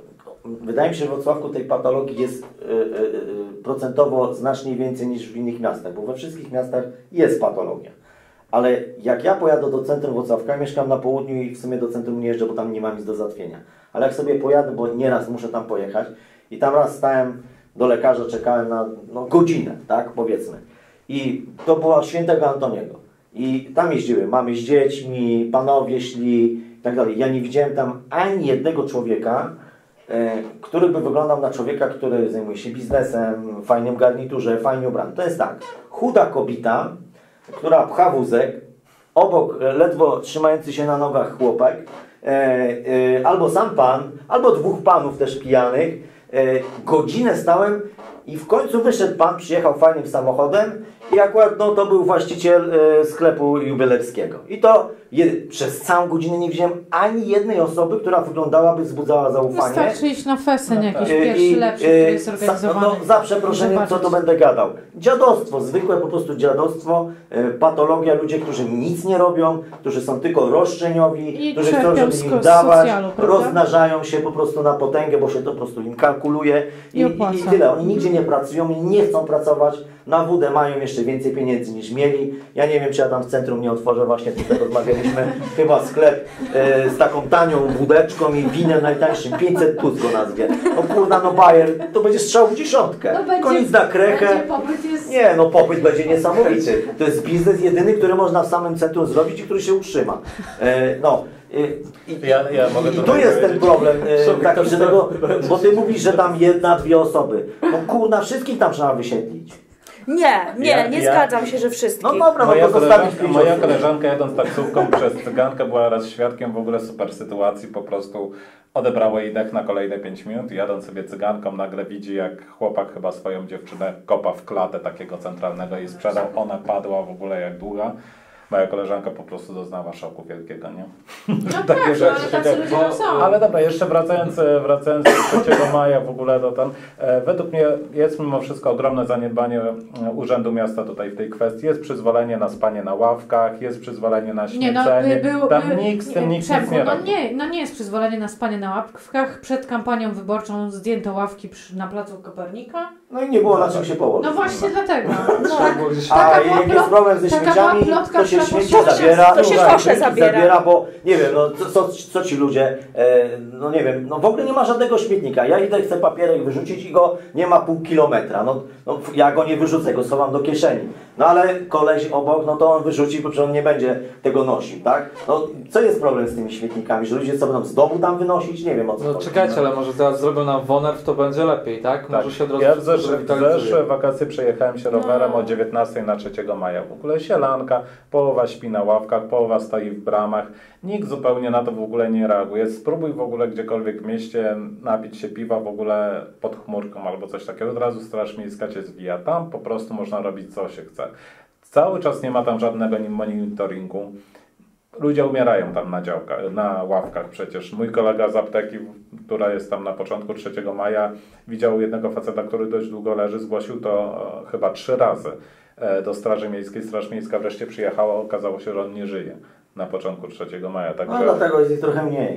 wydaje mi się, że w Wrocławku tej patologii jest procentowo znacznie więcej niż w innych miastach, bo we wszystkich miastach jest patologia. Ale jak ja pojadę do centrum Wrocławka, mieszkam na południu i w sumie do centrum nie jeżdżę, bo tam nie mam nic do załatwienia. Ale jak sobie pojadę, bo nieraz muszę tam pojechać i tam raz stałem do lekarza, czekałem na godzinę, tak, powiedzmy. I to była Świętego Antoniego. I tam jeździły mamy z dziećmi, panowie szli i tak dalej. Ja nie widziałem tam ani jednego człowieka, który by wyglądał na człowieka, który zajmuje się biznesem, w fajnym garniturze, fajnie ubrany. To jest tak, chuda kobieta, która pcha wózek, obok ledwo trzymający się na nogach chłopak, albo sam pan, albo dwóch panów też pijanych. Godzinę stałem i w końcu wyszedł pan, przyjechał fajnym samochodem i akurat to był właściciel sklepu jubilerskiego. I to przez całą godzinę nie widziałem ani jednej osoby, która wyglądałaby, wzbudzała zaufanie. Wystarczy iść na fesen jakiś pierwszy, lepszy, który jest zorganizowany. Za przeproszeniem, co to będę gadał? Dziadostwo, zwykłe po prostu dziadostwo, patologia, ludzie, którzy nic nie robią, którzy są tylko roszczeniowi, którzy chcą, żeby im dawać, rozmnażają się po prostu na potęgę, bo się to po prostu im kalkuluje i tyle. Oni nigdzie nie pracują i nie chcą pracować. Na wódę mają jeszcze więcej pieniędzy niż mieli. Ja nie wiem, czy ja tam w centrum nie otworzę, właśnie tutaj rozmawialiśmy, chyba sklep z taką tanią wódeczką i winem najtańszym, 500 plus go nazwie. No kurna, no Bayer, to będzie strzał w dziesiątkę. Koniec na krechę. Nie, no popyt będzie niesamowity. To jest biznes jedyny, który można w samym centrum zrobić i który się utrzyma. I tu jest ten problem, taki, że bo ty mówisz, że tam jedna, dwie osoby. No kurna, wszystkich tam trzeba wysiedlić. Nie zgadzam się, że wszystkich. No dobra, moja koleżanka jadąc taksówką przez Cygankę była raz świadkiem w ogóle super sytuacji, po prostu odebrało jej dech na kolejne 5 minut i jadąc sobie Cyganką nagle widzi, jak chłopak chyba swoją dziewczynę kopa w klatę takiego centralnego i sprzedał, ona padła w ogóle jak długa. Moja koleżanka po prostu doznała szoku wielkiego, nie? No tak, ale tacy ludzie są. Ale dobra, jeszcze wracając do 3 maja w ogóle do według mnie jest mimo wszystko ogromne zaniedbanie Urzędu Miasta tutaj w tej kwestii. Jest przyzwolenie na spanie na ławkach, jest przyzwolenie na śmiecenie. Tam nikt z tym nic nie robi. Nie jest przyzwolenie na spanie na ławkach. Przed kampanią wyborczą zdjęto ławki na placu Kopernika. No i nie było na czym się położyć. No właśnie dlatego. A jak jest problem ze śmieciami, to się śmieci zabiera. To się kosze zabiera. Bo nie wiem, no co ci ludzie, no nie wiem, no w ogóle nie ma żadnego śmietnika. Ja idę, chcę papierek wyrzucić i go nie ma pół kilometra. No ja go nie wyrzucę, go schowam do kieszeni. No ale koleś obok, no to on wyrzuci, bo on nie będzie tego nosił, tak? No co jest problem z tymi śmietnikami? Że ludzie co będą z domu tam wynosić? Nie wiem o co chodzi. Czekajcie, ale może teraz zrobią nam WONER, to będzie lepiej, tak? Może się od razu ja w zeszłe wakacje przejechałem się rowerem o 19 na 3 maja. W ogóle sielanka, połowa śpi na ławkach, połowa stoi w bramach. Nikt zupełnie na to w ogóle nie reaguje. Spróbuj w ogóle gdziekolwiek w mieście napić się piwa w ogóle pod chmurką albo coś takiego. Od razu Straż Miejska cię zwija. Tam po prostu można robić co się chce. Cały czas nie ma tam żadnego monitoringu. Ludzie umierają tam na ławkach przecież. Mój kolega z apteki, która jest tam na początku 3 maja, widział jednego faceta, który dość długo leży, zgłosił to chyba 3 razy do Straży Miejskiej. Straż Miejska wreszcie przyjechała, okazało się, że on nie żyje na początku 3 maja. Także... No dlatego jest ich trochę mniej.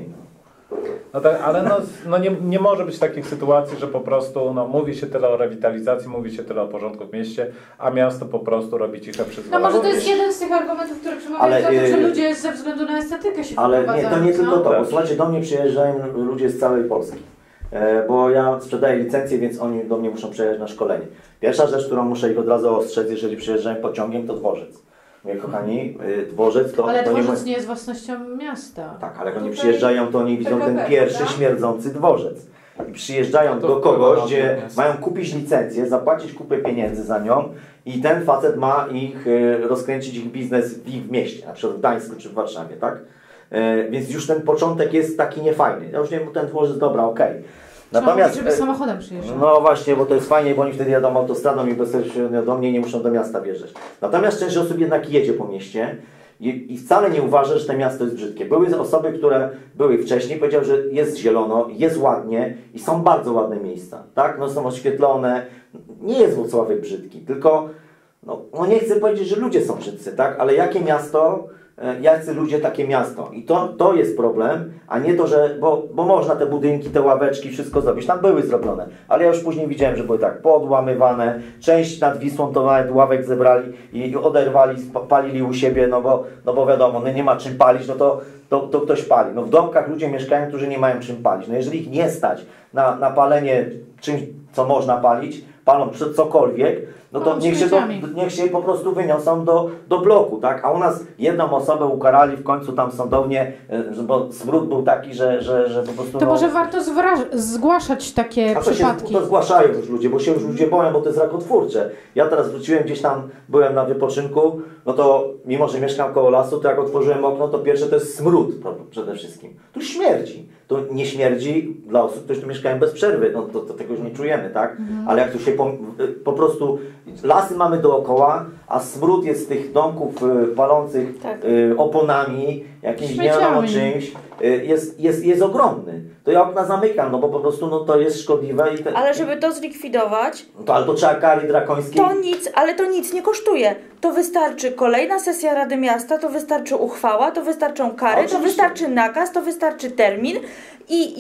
No tak, ale nie może być takich sytuacji, że po prostu mówi się tyle o rewitalizacji, mówi się tyle o porządku w mieście, a miasto po prostu robi ciche przyzwolenie. No może to jest jeden z tych argumentów, które przemawiają za tym, że ludzie ze względu na estetykę się wprowadzają. Ale nie, to nie tylko to, bo słuchajcie, do mnie przyjeżdżają ludzie z całej Polski. Bo ja sprzedaję licencję, więc oni do mnie muszą przyjechać na szkolenie. Pierwsza rzecz, którą muszę ich od razu ostrzec, jeżeli przyjeżdżają pociągiem, to dworzec. Mówię, kochani, dworzec to... Ale dworzec nie jest własnością miasta. Tak, ale jak oni przyjeżdżają, to oni widzą ten pierwszy śmierdzący dworzec. I przyjeżdżają do kogoś, gdzie mają kupić licencję, zapłacić kupę pieniędzy za nią i ten facet ma ich rozkręcić ich biznes w ich mieście, na przykład w Gdańsku czy w Warszawie, tak? Więc już ten początek jest taki niefajny. Ja już nie wiem, ten dworzec, dobra, okej. Natomiast, żeby samochodem przyjeżdżać. No właśnie, bo to jest fajnie, bo oni wtedy jadą autostradą i bezpośrednio do mnie nie muszą do miasta wjeżdżać. Natomiast część osób jednak jedzie po mieście i wcale nie uważa, że to miasto jest brzydkie. Były osoby, które były wcześniej, powiedziały, że jest zielono, jest ładnie i są bardzo ładne miejsca. Tak? No są oświetlone. Nie jest Włocławek brzydki, tylko no nie chcę powiedzieć, że ludzie są brzydcy, tak? Ale jakie miasto jacy ludzie takie miasto. I to jest problem, a nie to, że... Bo można te budynki, te ławeczki, wszystko zrobić. Tam były zrobione. Ale ja już później widziałem, że były tak podłamywane. Część nad Wisłą to nawet ławek zebrali i oderwali, palili u siebie, no bo wiadomo, no nie ma czym palić, no to ktoś pali. No w domkach ludzie mieszkają, którzy nie mają czym palić. No jeżeli ich nie stać na palenie czymś, co można palić, palą cokolwiek, no to niech się po prostu wyniosą do bloku, tak? A u nas jedną osobę ukarali w końcu tam sądownie, bo smród był taki, że po prostu... To może warto zgłaszać takie przypadki. To zgłaszają już ludzie, bo się już ludzie boją, bo to jest rakotwórcze. Ja teraz wróciłem gdzieś tam, byłem na wypoczynku, no to mimo, że mieszkam koło lasu, to jak otworzyłem okno, to pierwsze to jest smród przede wszystkim. Tu śmierdzi. To nie śmierdzi dla osób, które tu mieszkają bez przerwy, no to tego już nie czujemy, tak? Ale jak tu się po prostu lasy mamy dookoła, a smród jest z tych domków palących oponami, jakimś nie wiadomo czymś, jest ogromny. To ja okna zamykam, no bo po prostu no, to jest szkodliwe. Ale żeby to zlikwidować, no to albo trzeba kary drakońskie. To nic nie kosztuje. To wystarczy kolejna sesja Rady Miasta, to wystarczy uchwała, to wystarczą kary, to wystarczy nakaz, to wystarczy termin. I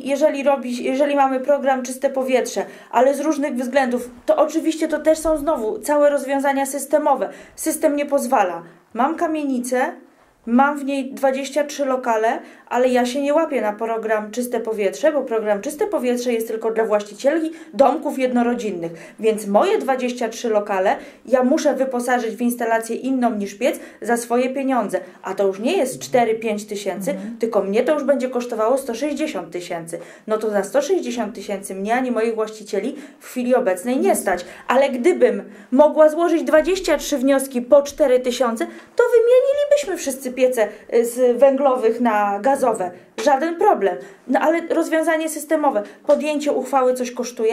jeżeli mamy program Czyste Powietrze, ale z różnych względów, to oczywiście to też są znowu całe rozwiązania systemowe. System nie pozwala. Mam kamienicę, mam w niej 23 lokale, ale ja się nie łapię na program Czyste Powietrze, bo program Czyste Powietrze jest tylko dla właścicieli domków jednorodzinnych. Więc moje 23 lokale ja muszę wyposażyć w instalację inną niż piec za swoje pieniądze. A to już nie jest 4-5 tysięcy, tylko mnie to już będzie kosztowało 160 tysięcy. No to za 160 tysięcy mnie ani moich właścicieli w chwili obecnej nie stać. Ale gdybym mogła złożyć 23 wnioski po 4 tysiące, to wymienilibyśmy wszyscy piece z węglowych na gazowe. Żaden problem. No ale rozwiązanie systemowe. Podjęcie uchwały coś kosztuje?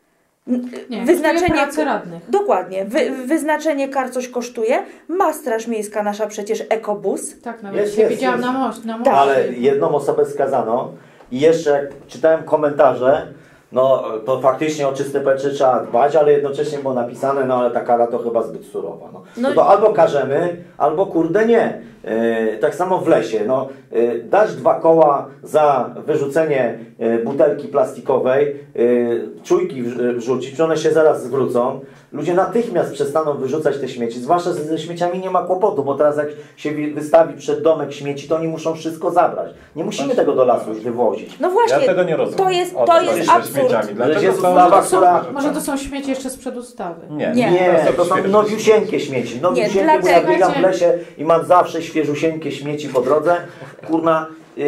Nie, wyznaczenie pracy radnych. Dokładnie. Wyznaczenie kar coś kosztuje. Ma Straż Miejska nasza przecież ekobus. Tak, nawet widziałam na moście. Tak. Ale jedną osobę skazano i jeszcze jak czytałem komentarze, no to faktycznie o czyste powietrze trzeba dbać, ale jednocześnie było napisane, no ale ta kara to chyba zbyt surowa. No to albo karzemy, albo kurde nie. Tak samo w lesie. No, dać 2 koła za wyrzucenie butelki plastikowej, czujki wrzucić, one się zaraz zwrócą. Ludzie natychmiast przestaną wyrzucać te śmieci. Zwłaszcza ze śmieciami nie ma kłopotu, bo teraz jak się wystawi przed domek śmieci, to oni muszą wszystko zabrać. Nie musimy tego do lasu już wywozić. No właśnie, ja tego nie rozumiem. To jest absurd. Może to są śmieci jeszcze sprzed ustawy? Nie, to są nowiusieńkie śmieci. Nowiusieńkie, bo ja biegam w lesie i mam zawsze świeżusieńkie śmieci po drodze. Kurna,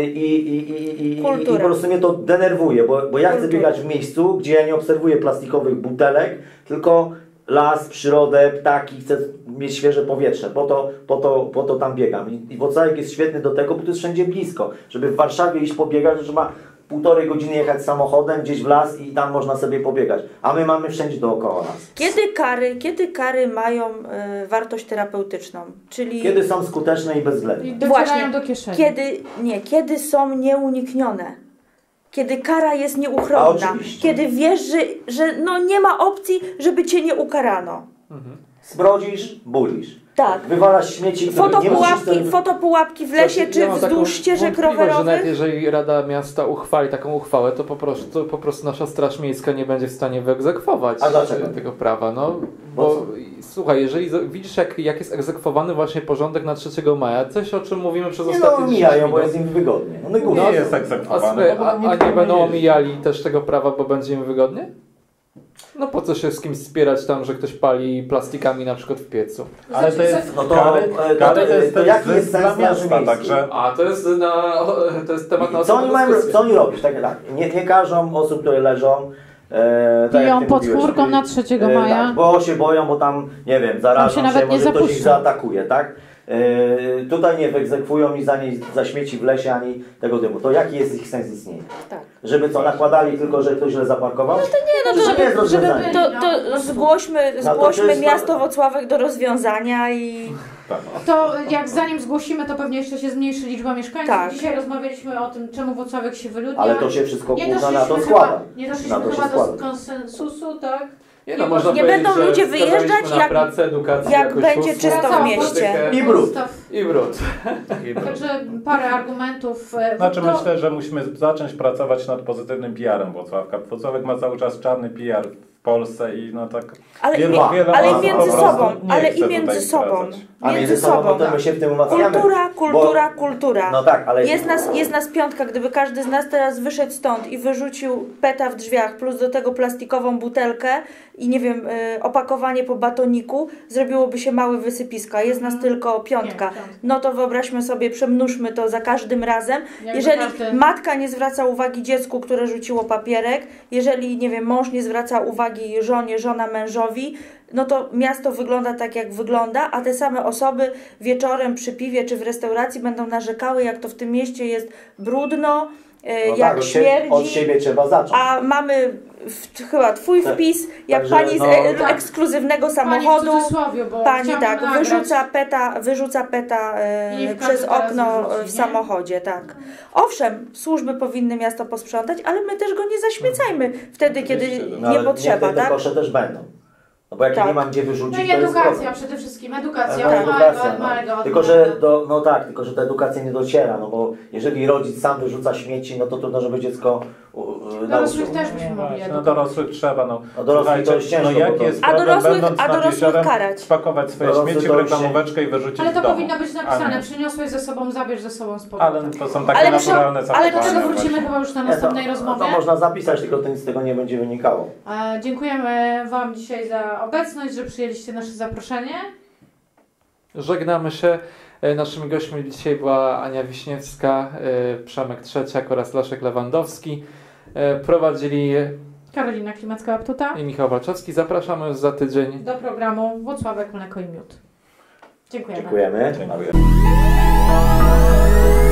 i po prostu mnie to denerwuje, bo ja chcę biegać w miejscu, gdzie ja nie obserwuję plastikowych butelek, tylko las, przyrodę, ptaki, chcę mieć świeże powietrze, po to tam biegam. I Włocławek jest świetny do tego, bo to jest wszędzie blisko. Żeby w Warszawie iść pobiegać, to trzeba 1,5 godziny jechać samochodem gdzieś w las i tam można sobie pobiegać. A my mamy wszędzie dookoła nas. Kiedy kary mają wartość terapeutyczną? Czyli kiedy są skuteczne i bezwzględne. I docierają do kieszeni. Kiedy są nieuniknione. Kiedy kara jest nieuchronna. Kiedy wiesz, że no nie ma opcji, żeby cię nie ukarano. Zbrodzisz, bulisz. Tak. Wywalasz śmieci, fotopułapki w lesie czy wzdłuż ścieżek rowerowych. Że nawet jeżeli Rada Miasta uchwali taką uchwałę, to po prostu nasza Straż Miejska nie będzie w stanie wyegzekwować tego prawa. No, bo słuchaj, jeżeli widzisz jak jest egzekwowany właśnie porządek na 3 maja, coś o czym mówimy przez ostatnie 10 minut. Bo jest im wygodnie. Nie jest egzekwowany. A nie będą omijali też tego prawa, bo będzie im wygodnie? No po co się z kimś spierać tam, że ktoś pali plastikami na przykład w piecu? Ale to jest to jaki jest sens miasta, także... A to jest temat na osobną dyskusję. Co oni robić? Tak, nie każą osób, które leżą. Piją pod chmurką na 3 maja. Tak, bo się boją, bo tam, nie wiem, zarażą się, może ktoś ich zaatakuje, tak? Tutaj nie wyegzekwują mi za śmieci w lesie ani tego dymu. To jaki jest ich sens istnienia? Tak. Żeby to nakładali tylko, że ktoś źle zaparkował? No to nie, to zgłośmy miasto Włocławek do rozwiązania i... To jak zanim zgłosimy, to pewnie jeszcze się zmniejszy liczba mieszkańców. Tak. Dzisiaj rozmawialiśmy o tym, czemu Włocławek się wyludnia. Ale to się wszystko na to składa. Nie doszliśmy chyba do konsensusu, tak? Nie, no, można nie powiedzieć, będą że ludzie wyjeżdżać, wskazaliśmy na jak- pracę, edukację, jak jakość będzie usług. czysto w mieście. I brud. I brud. Także parę argumentów. Znaczy myślę, że musimy zacząć pracować nad pozytywnym PR-em Włocławka. Włocławek ma cały czas czarny PR w Polsce i no tak Ale, wiele ale osób między po prostu sobą, nie ale chce i między tutaj sobą. wracać. A między sobą to my się w tym umacniamy. Kultura. No tak, ale... Jest nas piątka, gdyby każdy z nas teraz wyszedł stąd i wyrzucił peta w drzwiach, plus do tego plastikową butelkę i nie wiem, opakowanie po batoniku, zrobiłoby się małe wysypisko, a jest nas tylko piątka. No to wyobraźmy sobie, przemnóżmy to za każdym razem. Jeżeli matka nie zwraca uwagi dziecku, które rzuciło papierek, jeżeli, nie wiem, mąż nie zwraca uwagi żonie, żona mężowi, no to miasto wygląda tak, jak wygląda, a te same osoby wieczorem przy piwie czy w restauracji będą narzekały, jak to w tym mieście jest brudno, No jak tak, śmierdzi. od siebie trzeba zacząć. A mamy chyba twój wpis, jak Także, pani z no, ekskluzywnego samochodu. Pani Tak, wyrzuca peta przez okno w samochodzie, tak. Owszem, służby powinny miasto posprzątać, ale my też go nie zaśmiecajmy wtedy, kiedy nie potrzeba, te tak? kosze też będą. No bo jak ja nie mam gdzie No wyrzucić, i to jest edukacja, problem. przede wszystkim edukacja. No, od edukacja, małego, no. od Tylko, że małego. tylko, że ta edukacja nie dociera, no bo jeżeli rodzic sam wyrzuca śmieci, no to trudno, żeby dziecko Dorosłych nauczył. też byśmy mogli Właśnie, no edukować. dorosłych trzeba, no. No dorosłych to jest ciężko, no jaki bo jest A problem, będąc dorosłych napisiorem, karać. spakować swoje Dorosły śmieci w to już się- reklamóweczkę i wyrzucić Ale to w domu. powinno być A napisane, nie. przyniosłeś ze sobą, zabierz ze sobą z powrotem. Ale to są takie Ale naturalne Ale do zachowania tego wrócimy właśnie. chyba już na Nie, następnej to rozmowie. można zapisać, tylko to nic z tego nie będzie wynikało. Dziękujemy Wam dzisiaj za obecność, że przyjęliście nasze zaproszenie. Żegnamy się. Naszymi gośćmi dzisiaj była Ania Wiśniewska, Przemek Trzeciak oraz Leszek Lewandowski. Prowadzili Karolina Klimacka-Łaptuta. i Michał Walczewski. Zapraszamy już za tydzień. Do programu Włocławek, Mleko i Miód. Dziękujemy. Dziękujemy. Dziękuję.